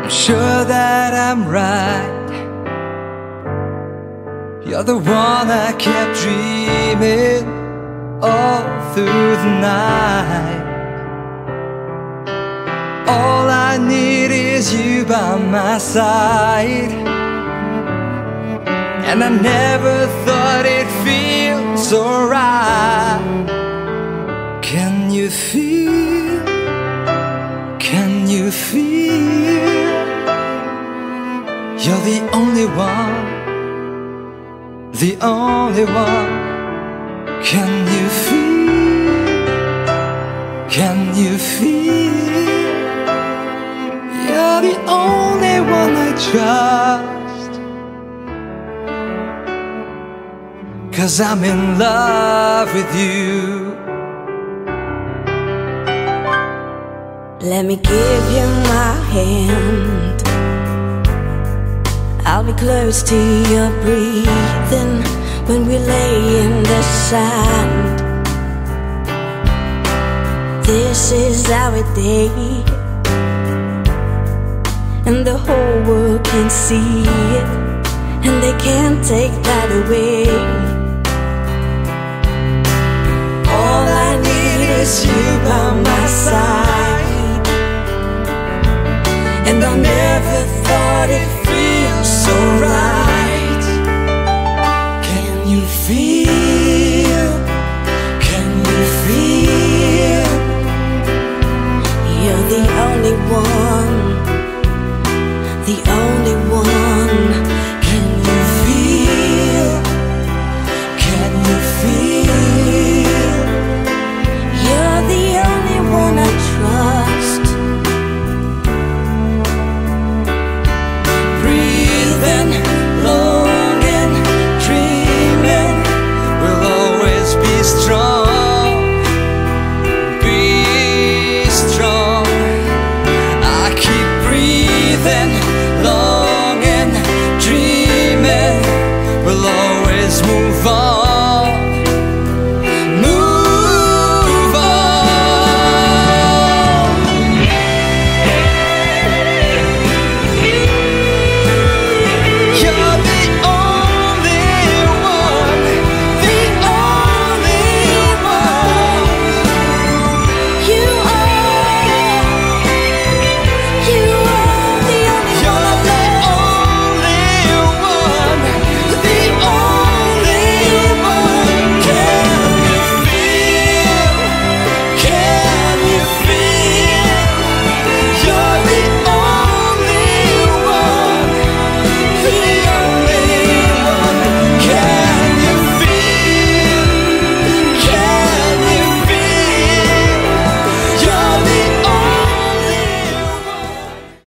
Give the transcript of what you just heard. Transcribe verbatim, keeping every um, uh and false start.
I'm sure that I'm right. You're the one I kept dreaming all through the night. All I need is you by my side. And I never thought it'd feel so right. Can you feel? Can you feel? You're the only one, the only one. Can you feel? Can you feel? You're the only one I trust. 'Cause I'm in love with you. Let me give you my hand. I'll be close to your breathing when we lay in the sand. This is our day, and the whole world can see it, and they can't take that away. All I need is you by my side, and I never thought it'd feel so right. Can you feel? Can you feel? You're the only one,